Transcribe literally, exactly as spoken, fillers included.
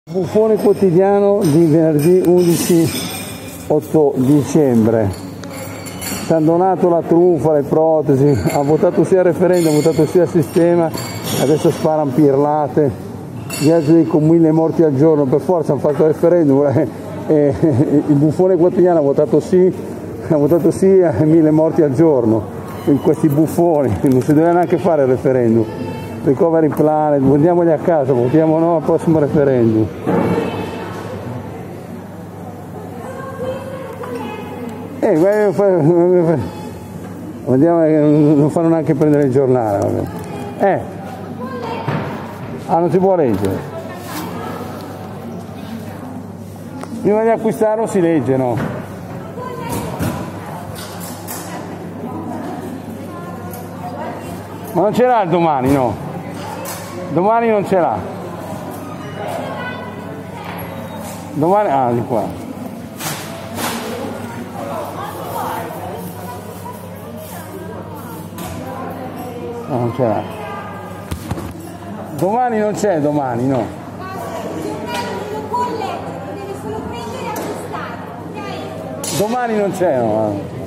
Buffone quotidiano di venerdì undici otto dicembre. San Donato la truffa, le protesi, ha votato sì al referendum, ha votato sì al sistema, adesso sparano pirlate, viaggio dei con mille morti al giorno, per forza hanno fatto il referendum, eh, eh, il buffone quotidiano ha votato sì, ha votato sì a mille morti al giorno, questi buffoni, non si deve neanche fare il referendum. Recovery Planet, andiamoli a casa, votiamo no al prossimo referendum. Eh, vediamo che non fanno neanche prendere il giornale. Vabbè. Eh, ah, non si può leggere. Prima di acquistare non si legge, no? Ma non ce l'ha il domani, no? Domani non ce l'ha. Domani, ah, di qua. No, non ce l'ha. Domani non c'è, domani, no. Domani non c'è, no.